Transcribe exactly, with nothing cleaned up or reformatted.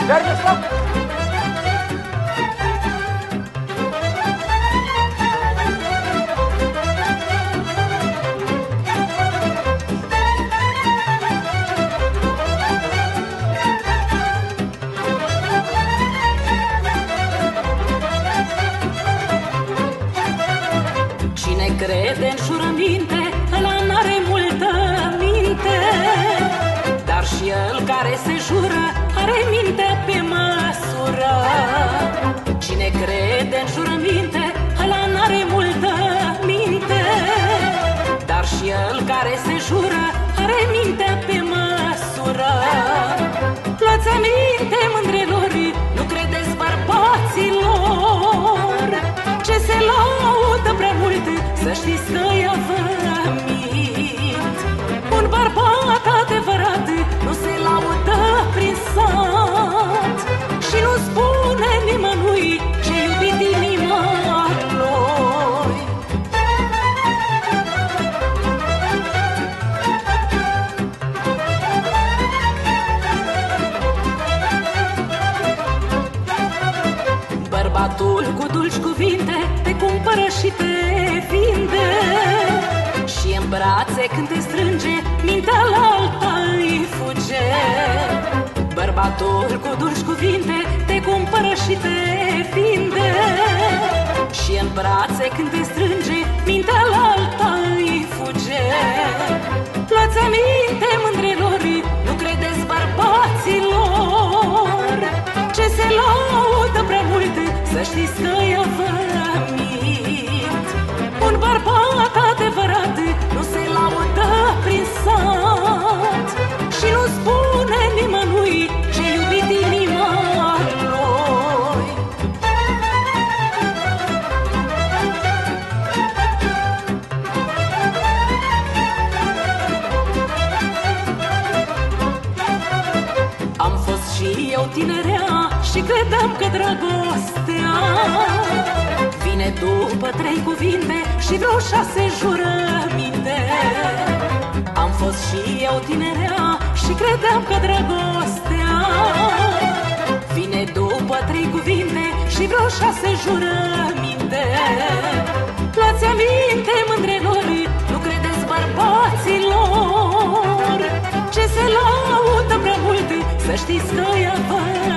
Merge, stop! Cine crede în jurăminte, ăla n-are multă minte. Dar și el care se jură are mintea pe măsură. Cine crede în jurăminte, ăla n-are multă minte. Dar și el care se jură are mintea pe măsură. Luați aminte, mândrelor, nu credeți bărbaților. Ce se laudă prea mult, să știți că ea vă mint. Un bărbat adevărat nu se laudă prin sat și nu spune nimănui ce iubit inima lui. Bărbatul cu dulci cuvinte te cumpără și te vinde, și în brațe când te strânge, mintea la alta îi fuge. Bărbatul cu dulci cuvinte te cumpără și te vinde, și în brațe când te strânge, mintea la alta îi fuge. Luați aminte, mândrelor, nu credeți bărbaților. Ce se laudă prea mult, să știți că ea vă mint. Un bărbat adevărat nu se laudă prin sat și nu spune nimănui ce iubit inima lui. Am fost și eu tinerea și credeam că dragostea vine după trei cuvinte și vreo șase jurăminte. Am fost și eu tinerea și credeam că dragostea vine după trei cuvinte și vreo șase jurăminte. Luați aminte, mândrelor, nu credeți bărbaților. Ce se laudă prea mult, să știți că ea vă